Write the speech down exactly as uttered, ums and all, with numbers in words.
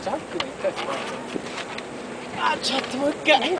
ジャックの一回です。あ、ちょっともう一回。